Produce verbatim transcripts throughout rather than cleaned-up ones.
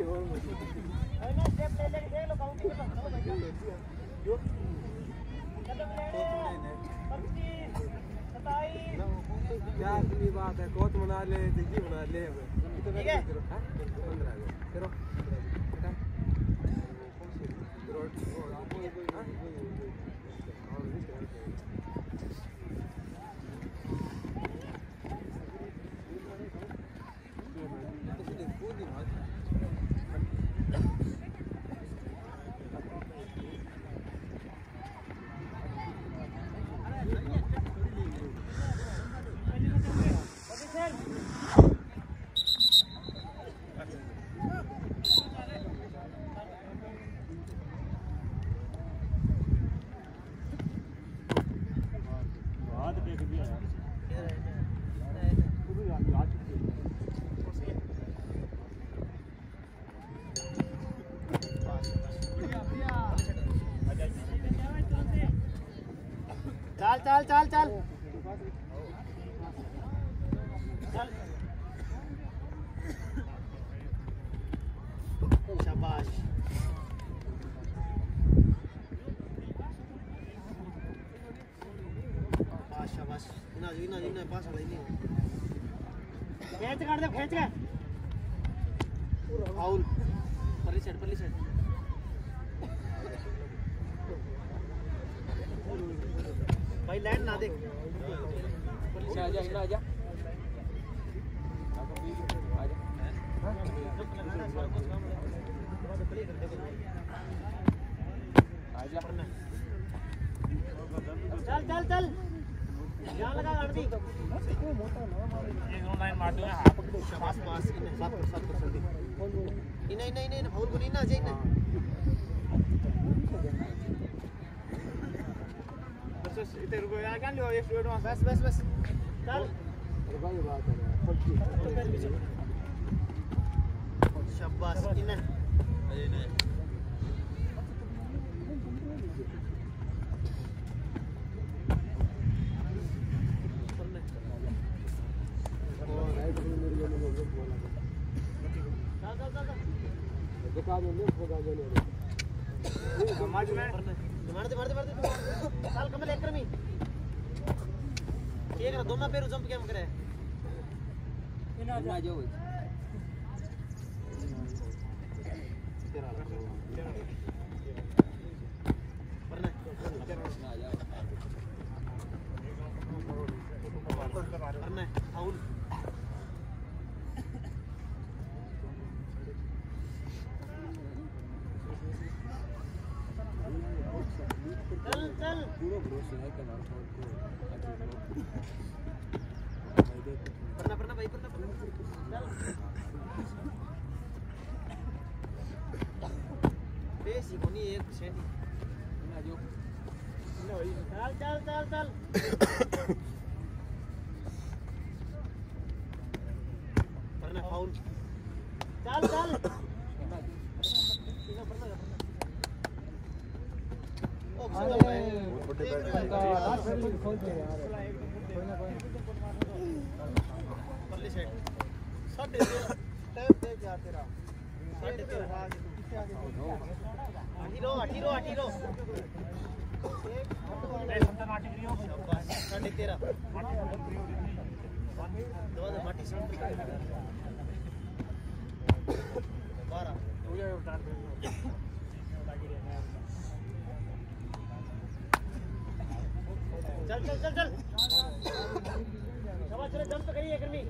ना स्टेप ले लेके देख लो काउंटिंग करो चलो भाई जो चलो पच्चीस सत्ताईस क्या की बात है कोच बना ले जिंदगी बना ले ठीक है पंद्रह करो चल चल चल चल शाबाश शाबाश ना जी ना जी ना पास वाला ही नहीं खेच कर दे खेच के फाउल परली साइड परली साइड भाई लैंड ना दे आजा आजा आजा आजा चल चल चल ध्यान लगा गाड़ी एक दो लाइन मार दूंगा हां पकड़ो शाबाश पास इन्हें सात कर सात कर जल्दी इन्हें इन्हें इन्हें फाउल को नहीं ना जाए इन्हें बस इधर रुको यार क्या लो एक फ्लूइड बस बस बस चल भाई बात है शाबाश इन्हें अरे नहीं दिखा दो ले होगा जो ले समाज में मारते मारते मारते साल कमल एक करमी ठीक है दोनों पैर जंप कैम करे इना जा जो वरना वरना फाउल चल चल पूरा भरोसा है कि हमारा को पढ़ना पढ़ना भाई पढ़ना चल बेसी होनी एक सेंटी ना जो चल चल चल चल पढ़ना फाउल चल चल चल चल चल चल शाबाश चलो जंप करिए करनी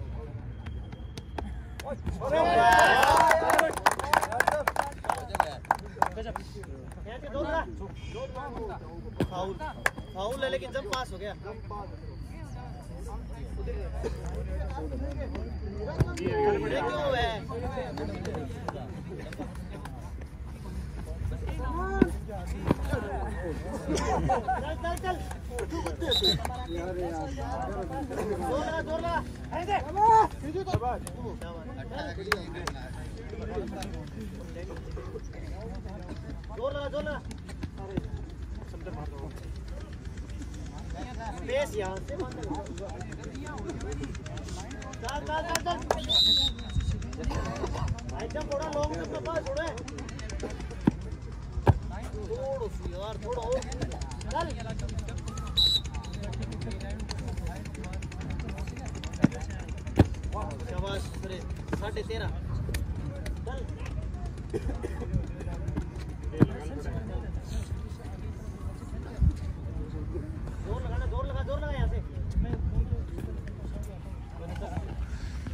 फाउल फाउल है लेकिन जंप पास हो गया ये क्यों है चल चल चल यार यार जोर लगा जोर लगा ऐसे जोर लगा जोर लगा बेस यहाँ से चल चल चल चल एकदम थोड़ा लॉन्ग में पास छोड़े थोड़ा सी यार थोड़ा और चल शाबाश अरे साढ़े तेरह चल